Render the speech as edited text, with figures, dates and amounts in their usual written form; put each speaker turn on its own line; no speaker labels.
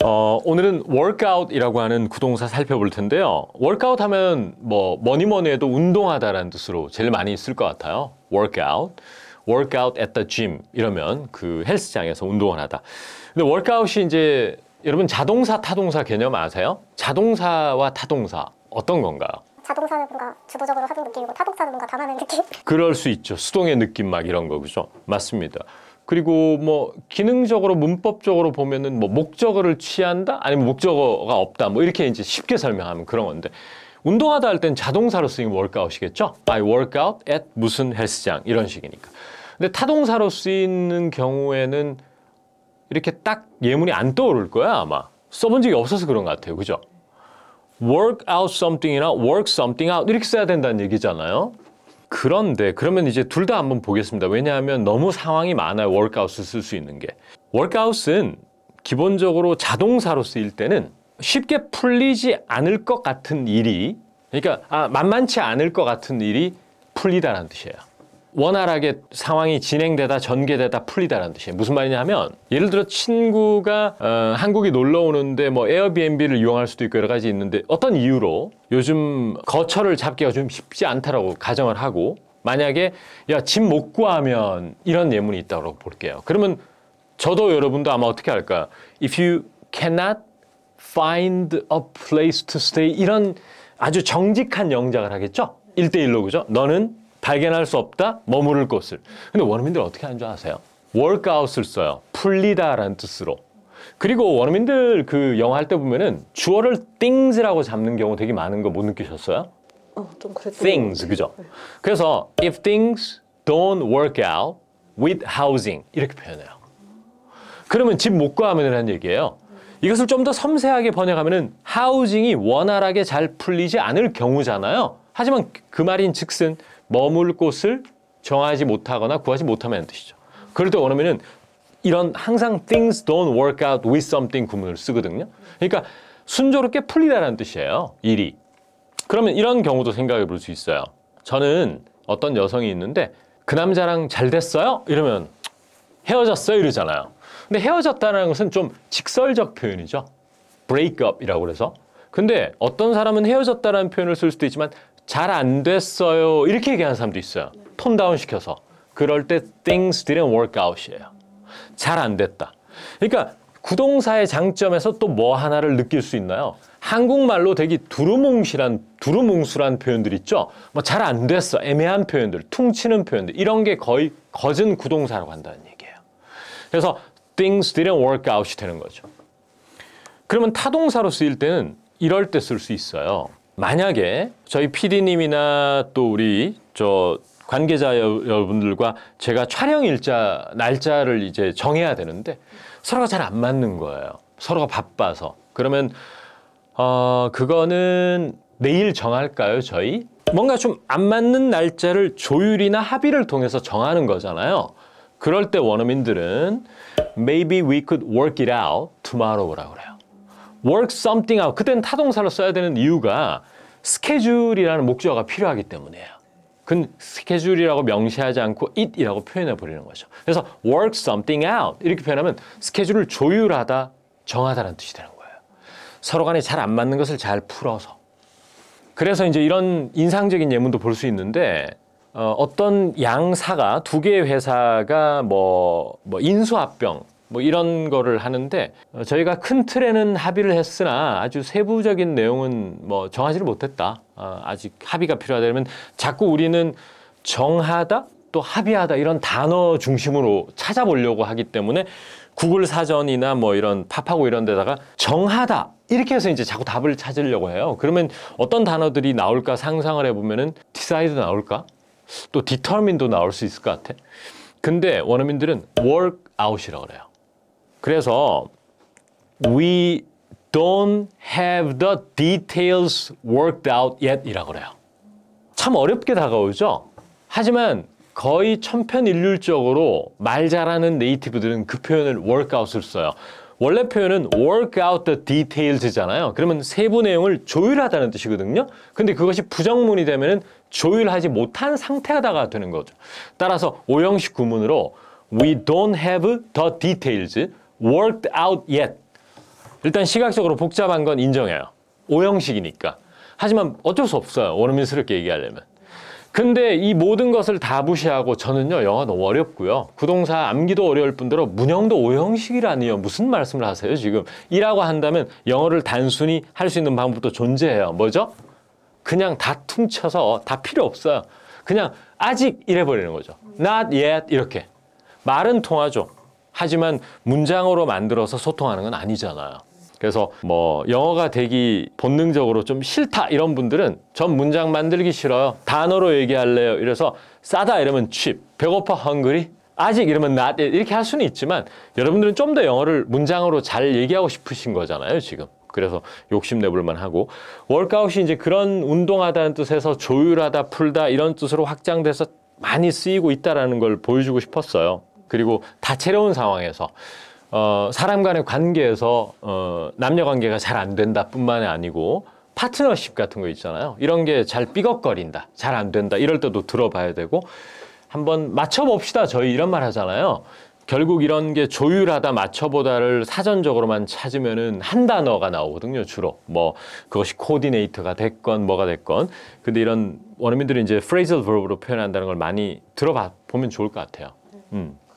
오늘은 workout이라고 하는 구동사 살펴볼 텐데요. workout 하면 뭐니 해도 운동하다라는 뜻으로 제일 많이 쓸 것 같아요. workout at the gym 이러면 그 헬스장에서 운동을 하다. 근데 workout이 이제 여러분 자동사, 타동사 개념 아세요? 자동사와 타동사 어떤 건가요?
자동사는 뭔가 주도적으로 하는 느낌이고 타동사는 뭔가 당하는 느낌?
그럴 수 있죠. 수동의 느낌 막 이런 거, 그죠? 맞습니다. 그리고 뭐 기능적으로 문법적으로 보면은 뭐 목적어를 취한다? 아니면 목적어가 없다. 뭐 이렇게 이제 쉽게 설명하면 그런 건데 운동하다 할 땐 자동사로 쓰이는 workout이겠죠? I work out at 무슨 헬스장 이런 식이니까. 근데 타동사로 쓰이는 경우에는 이렇게 딱 예문이 안 떠오를 거야 아마. 써본 적이 없어서 그런 것 같아요. 그죠? work out something이나 work something out 이렇게 써야 된다는 얘기잖아요. 그런데 그러면 이제 둘 다 한번 보겠습니다. 왜냐하면 너무 상황이 많아요. workout을 쓸 수 있는 게. workout은 기본적으로 자동사로 쓰일 때는 쉽게 풀리지 않을 것 같은 일이 그러니까 만만치 않을 것 같은 일이 풀리다라는 뜻이에요. 원활하게 상황이 진행되다 전개되다 풀리다라는 뜻이에요. 무슨 말이냐 하면 예를 들어 친구가 한국에 놀러 오는데 뭐 에어비앤비를 이용할 수도 있고 여러 가지 있는데 어떤 이유로 요즘 거처를 잡기가 좀 쉽지 않다라고 가정을 하고 만약에 야, 집 못 구하면 이런 예문이 있다고 볼게요. 그러면 저도 여러분도 아마 어떻게 할까요? If you cannot find a place to stay 이런 아주 정직한 영작을 하겠죠? 1대1로 그죠? 너는 발견할 수 없다, 머무를 곳을. 근데 원어민들 어떻게 하는 줄 아세요? workout을 써요. 풀리다라는 뜻으로. 그리고 원어민들 그 영어 할 때 보면은 주어를 things라고 잡는 경우 되게 많은 거 못 느끼셨어요?
좀 그랬던
things, 그죠? 그래서 if things don't work out with housing 이렇게 표현해요. 그러면 집 못 구하면이라는 얘기예요. 이것을 좀 더 섬세하게 번역하면은 housing이 원활하게 잘 풀리지 않을 경우잖아요. 하지만 그 말인 즉슨 머물 곳을 정하지 못하거나 구하지 못하면 뜻이죠. 그럴 때 원어민은 이런 항상 things don't work out with something 구문을 쓰거든요. 그러니까 순조롭게 풀리다라는 뜻이에요. 일이. 그러면 이런 경우도 생각해 볼 수 있어요. 저는 어떤 여성이 있는데 그 남자랑 잘 됐어요? 이러면 헤어졌어요? 이러잖아요. 근데 헤어졌다는 것은 좀 직설적 표현이죠. break up이라고 그래서. 근데 어떤 사람은 헤어졌다라는 표현을 쓸 수도 있지만 잘 안 됐어요. 이렇게 얘기하는 사람도 있어요. 톤 다운 시켜서. 그럴 때 things didn't work out이에요. 잘 안 됐다. 그러니까 구동사의 장점에서 또 뭐 하나를 느낄 수 있나요? 한국말로 되게 두루뭉술한 표현들 있죠? 뭐 잘 안 됐어. 애매한 표현들, 퉁치는 표현들. 이런 게 거의 거진 구동사라고 한다는 얘기예요. 그래서 things didn't work out이 되는 거죠. 그러면 타동사로 쓰일 때는 이럴 때 쓸 수 있어요. 만약에 저희 PD님이나 또 우리 관계자 여러분들과 제가 촬영 날짜를 이제 정해야 되는데 서로가 잘 안 맞는 거예요. 서로가 바빠서. 그러면 그거는 내일 정할까요, 저희? 뭔가 좀 안 맞는 날짜를 조율이나 합의를 통해서 정하는 거잖아요. 그럴 때 원어민들은 maybe we could work it out tomorrow라고 그래요. work something out. 그때는 타동사로 써야 되는 이유가 스케줄이라는 목적어가 필요하기 때문이에요. 그건 스케줄이라고 명시하지 않고 it이라고 표현해 버리는 거죠. 그래서 work something out 이렇게 표현하면 스케줄을 조율하다, 정하다라는 뜻이 되는 거예요. 서로 간에 잘 안 맞는 것을 잘 풀어서. 그래서 이제 이런 인상적인 예문도 볼 수 있는데 어떤 양사가 두 개의 회사가 뭐 인수합병 뭐 이런 거를 하는데 저희가 큰 틀에는 합의를 했으나 아주 세부적인 내용은 뭐 정하지를 못했다. 아직 합의가 필요하다면 자꾸 우리는 정하다 또 합의하다 이런 단어 중심으로 찾아보려고 하기 때문에 구글 사전이나 뭐 이런 팝하고 이런 데다가 정하다 이렇게 해서 이제 자꾸 답을 찾으려고 해요. 그러면 어떤 단어들이 나올까 상상을 해보면은 decide 나올까? 또 determine도 나올 수 있을 것 같아. 근데 원어민들은 work out이라고 그래요. 그래서 we don't have the details worked out yet 이라고 그래요. 참 어렵게 다가오죠? 하지만 거의 천편일률적으로 말 잘하는 네이티브들은 그 표현을 work out을 써요. 원래 표현은 work out the details잖아요. 그러면 세부 내용을 조율하다는 뜻이거든요. 근데 그것이 부정문이 되면은 조율하지 못한 상태가 되는 거죠. 따라서 오형식 구문으로 we don't have the details worked out yet. 일단 시각적으로 복잡한 건 인정해요. 오형식이니까. 하지만 어쩔 수 없어요. 원어민스럽게 얘기하려면. 근데 이 모든 것을 다 무시하고 저는요, 영어가 너무 어렵고요. 구동사 암기도 어려울 뿐더러 문형도 오형식이라니요. 무슨 말씀을 하세요, 지금? 이라고 한다면 영어를 단순히 할 수 있는 방법도 존재해요. 뭐죠? 그냥 다 퉁쳐서 다 필요 없어요. 그냥 아직 이래버리는 거죠. Not yet 이렇게. 말은 통하죠. 하지만 문장으로 만들어서 소통하는 건 아니잖아요. 그래서 뭐 영어가 되기 본능적으로 좀 싫다 이런 분들은 전 문장 만들기 싫어요. 단어로 얘기할래요. 이래서 싸다 이러면 cheap, 배고파 hungry, 아직 이러면 not yet 이렇게 할 수는 있지만 여러분들은 좀 더 영어를 문장으로 잘 얘기하고 싶으신 거잖아요, 지금. 그래서 욕심내볼만 하고 워크아웃이 이제 그런 운동하다는 뜻에서 조율하다, 풀다 이런 뜻으로 확장돼서 많이 쓰이고 있다는 걸 보여주고 싶었어요. 그리고 다채로운 상황에서 사람 간의 관계에서 남녀 관계가 잘 안 된다 뿐만이 아니고 파트너십 같은 거 있잖아요. 이런 게 잘 삐걱거린다, 잘 안 된다 이럴 때도 들어봐야 되고 한번 맞춰봅시다. 저희 이런 말 하잖아요. 결국 이런 게 조율하다 맞춰보다를 사전적으로만 찾으면은 한 단어가 나오거든요, 주로. 뭐 그것이 코디네이터가 됐건 뭐가 됐건. 근데 이런 원어민들이 이제 phrasal verb로 표현한다는 걸 많이 들어봐 보면 좋을 것 같아요.